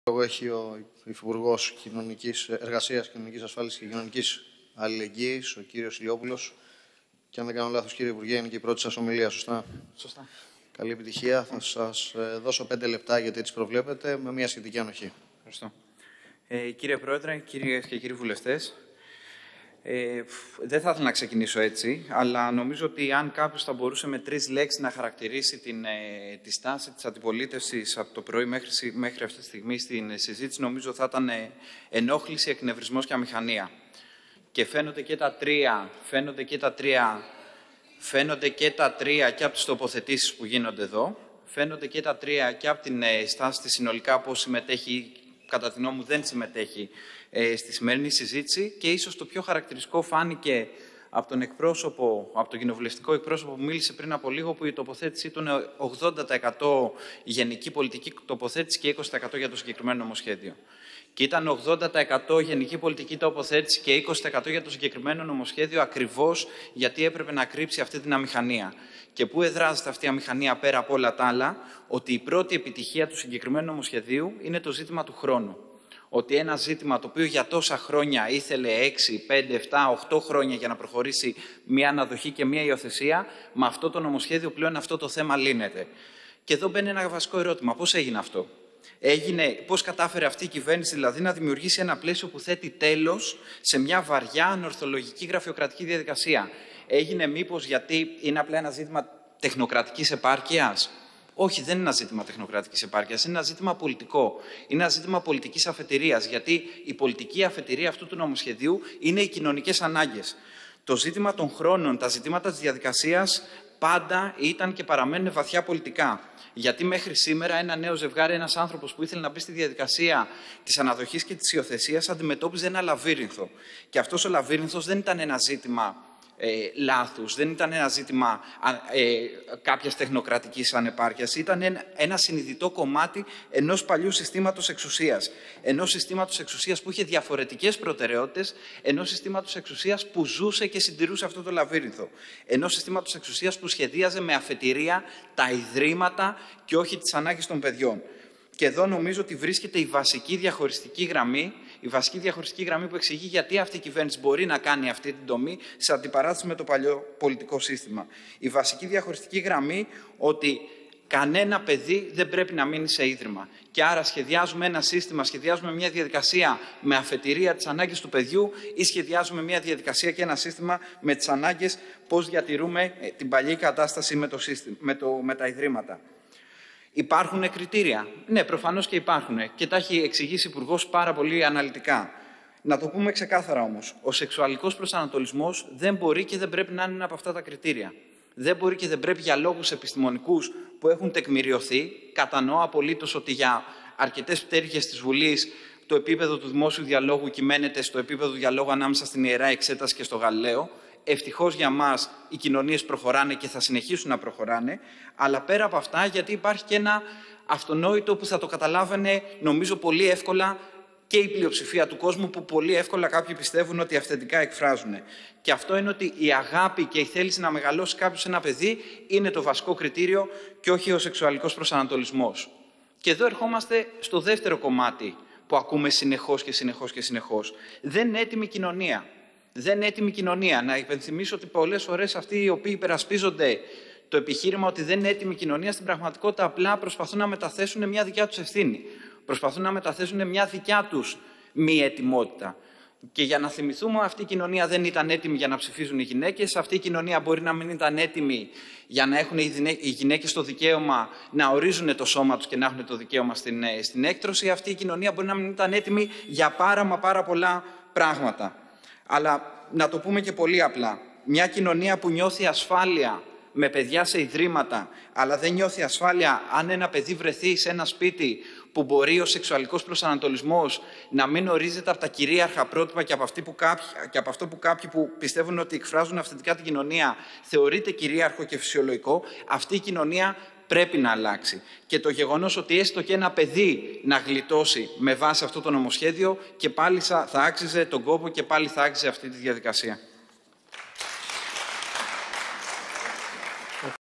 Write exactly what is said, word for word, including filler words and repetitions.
λόγο έχει ο Υφυπουργός Κοινωνικής Εργασίας, Κοινωνικής Ασφάλισης και Κοινωνικής Αλληλεγγύης, ο κύριος Ηλιόπουλος. Και αν δεν κάνω λάθος, κύριε Υπουργέ, είναι και η πρώτη σας ομιλία, σωστά? Σωστά. Καλή επιτυχία. Θα σας δώσω πέντε λεπτά γιατί έτσι προβλέπετε, με μια σχετική ανοχή. Ευχαριστώ. Ε, κύριε Πρόεδρε, κυρίες και κύριοι βουλευτές, ε, δεν θα ήθελα να ξεκινήσω έτσι, αλλά νομίζω ότι αν κάποιος θα μπορούσε με τρεις λέξεις να χαρακτηρίσει την, ε, τη στάση της αντιπολίτευσης από το πρωί μέχρι, μέχρι αυτή τη στιγμή στην συζήτηση, νομίζω θα ήταν ε, ενόχληση, εκνευρισμός και αμηχανία. Και φαίνονται και τα τρία, φαίνονται και τα τρία, φαίνονται και τα τρία και από τις τοποθετήσεις που γίνονται εδώ, φαίνονται και τα τρία και από την ε, στάση της συνολικά πώς συμμετέχει, κατά τη γνώμη μου δεν συμμετέχει ε, στη σημερινή συζήτηση, και ίσως το πιο χαρακτηριστικό φάνηκε από τον εκπρόσωπο, από τον κοινοβουλευτικό εκπρόσωπο που μίλησε πριν από λίγο, που η τοποθέτησή του είναι ογδόντα τοις εκατό γενική πολιτική τοποθέτηση και είκοσι τοις εκατό για το συγκεκριμένο νομοσχέδιο. Και ήταν ογδόντα τοις εκατό γενική πολιτική τοποθέτηση και είκοσι τοις εκατό για το συγκεκριμένο νομοσχέδιο, ακριβώς γιατί έπρεπε να κρύψει αυτή την αμηχανία. Και πού εδράζεται αυτή η αμηχανία πέρα από όλα τα άλλα? Ότι η πρώτη επιτυχία του συγκεκριμένου νομοσχεδίου είναι το ζήτημα του χρόνου. Ότι ένα ζήτημα το οποίο για τόσα χρόνια ήθελε έξι, πέντε, επτά, οκτώ χρόνια για να προχωρήσει μια αναδοχή και μια υιοθεσία, με αυτό το νομοσχέδιο πλέον αυτό το θέμα λύνεται. Και εδώ μπαίνει ένα βασικό ερώτημα. Πώς έγινε αυτό? Έγινε, πώς κατάφερε αυτή η κυβέρνηση δηλαδή να δημιουργήσει ένα πλαίσιο που θέτει τέλος σε μια βαριά ανορθολογική γραφειοκρατική διαδικασία? Έγινε μήπως γιατί είναι απλά ένα ζήτημα τεχνοκρατικής επάρκειας? Όχι, δεν είναι ένα ζήτημα τεχνοκρατικής επάρκειας, είναι ένα ζήτημα πολιτικό. Είναι ένα ζήτημα πολιτικής αφετηρίας, γιατί η πολιτική αφετηρία αυτού του νομοσχεδίου είναι οι κοινωνικές ανάγκες. Το ζήτημα των χρόνων, τα ζητήματα της διαδικασίας πάντα ήταν και παραμένουν βαθιά πολιτικά. Γιατί μέχρι σήμερα ένα νέο ζευγάρι, ένας άνθρωπος που ήθελε να μπει στη διαδικασία της αναδοχής και της υιοθεσίας, αντιμετώπιζε ένα λαβύρινθο. Και αυτός ο λαβύρινθος δεν ήταν ένα ζήτημα Ε, λάθους, δεν ήταν ένα ζήτημα ε, κάποιας τεχνοκρατικής ανεπάρκειας, ήταν ένα, ένα συνειδητό κομμάτι ενός παλιού συστήματος εξουσίας. Ενός συστήματος εξουσίας που είχε διαφορετικές προτεραιότητες, ενός συστήματος εξουσίας που ζούσε και συντηρούσε αυτό το λαβύρινθο. Ενός συστήματος εξουσίας που σχεδίαζε με αφετηρία τα ιδρύματα και όχι τις ανάγκες των παιδιών. Και εδώ νομίζω ότι βρίσκεται η βασική διαχωριστική γραμμή, η βασική διαχωριστική γραμμή που εξηγεί γιατί αυτή η κυβέρνηση μπορεί να κάνει αυτή την τομή σε αντιπαράθεση με το παλιό πολιτικό σύστημα. Η βασική διαχωριστική γραμμή ότι κανένα παιδί δεν πρέπει να μείνει σε ίδρυμα. Και άρα σχεδιάζουμε ένα σύστημα, σχεδιάζουμε μια διαδικασία με αφετηρία τις ανάγκες του παιδιού, ή σχεδιάζουμε μια διαδικασία και ένα σύστημα με τις ανάγκες πώς διατηρούμε την παλιή κατάσταση με, το σύστημα, με, το, με τα ιδρύματα. Υπάρχουν κριτήρια? Ναι, προφανώς και υπάρχουν. Και τα έχει εξηγήσει ο Υπουργός πάρα πολύ αναλυτικά. Να το πούμε ξεκάθαρα όμως. Ο σεξουαλικός προσανατολισμός δεν μπορεί και δεν πρέπει να είναι ένα από αυτά τα κριτήρια. Δεν μπορεί και δεν πρέπει για λόγους επιστημονικούς που έχουν τεκμηριωθεί. Κατανοώ απολύτως ότι για αρκετές πτέρυγες της Βουλής το επίπεδο του δημόσιου διαλόγου κυμαίνεται στο επίπεδο διαλόγου ανάμεσα στην Ιερά Εξέταση και στο Γαλιλαίο. Ευτυχώς για μας οι κοινωνίες προχωράνε και θα συνεχίσουν να προχωράνε, αλλά πέρα από αυτά, γιατί υπάρχει και ένα αυτονόητο που θα το καταλάβαινε νομίζω πολύ εύκολα και η πλειοψηφία του κόσμου, που πολύ εύκολα κάποιοι πιστεύουν ότι αυθεντικά εκφράζουν. Και αυτό είναι ότι η αγάπη και η θέληση να μεγαλώσει κάποιος ένα παιδί είναι το βασικό κριτήριο και όχι ο σεξουαλικός προσανατολισμός. Και εδώ ερχόμαστε στο δεύτερο κομμάτι που ακούμε συνεχώς και συνεχώς και συνεχώς. Δεν είναι έτοιμη κοινωνία. Δεν είναι έτοιμη κοινωνία. Να υπενθυμίσω ότι πολλές φορές αυτοί οι οποίοι υπερασπίζονται το επιχείρημα ότι δεν είναι έτοιμη κοινωνία, στην πραγματικότητα απλά προσπαθούν να μεταθέσουν μια δικιά τους ευθύνη. Προσπαθούν να μεταθέσουν μια δικιά τους μη ετοιμότητα. Και για να θυμηθούμε, αυτή η κοινωνία δεν ήταν έτοιμη για να ψηφίζουν οι γυναίκες. Αυτή η κοινωνία μπορεί να μην ήταν έτοιμη για να έχουν οι γυναίκες το δικαίωμα να ορίζουν το σώμα τους και να έχουν το δικαίωμα στην, στην έκτρωση. Αυτή η κοινωνία μπορεί να μην ήταν έτοιμη για πάρα μα πάρα πολλά πράγματα. Αλλά να το πούμε και πολύ απλά. Μια κοινωνία που νιώθει ασφάλεια με παιδιά σε ιδρύματα, αλλά δεν νιώθει ασφάλεια αν ένα παιδί βρεθεί σε ένα σπίτι που μπορεί ο σεξουαλικός προσανατολισμός να μην ορίζεται από τα κυρίαρχα πρότυπα και από, αυτή που κάποιοι, και από αυτό που κάποιοι που πιστεύουν ότι εκφράζουν αυθεντικά την κοινωνία θεωρείται κυρίαρχο και φυσιολογικό, αυτή η κοινωνία πρέπει να αλλάξει. Και το γεγονός ότι έστω και ένα παιδί να γλιτώσει με βάση αυτό το νομοσχέδιο και πάλι θα άξιζε τον κόπο και πάλι θα άξιζε αυτή τη διαδικασία.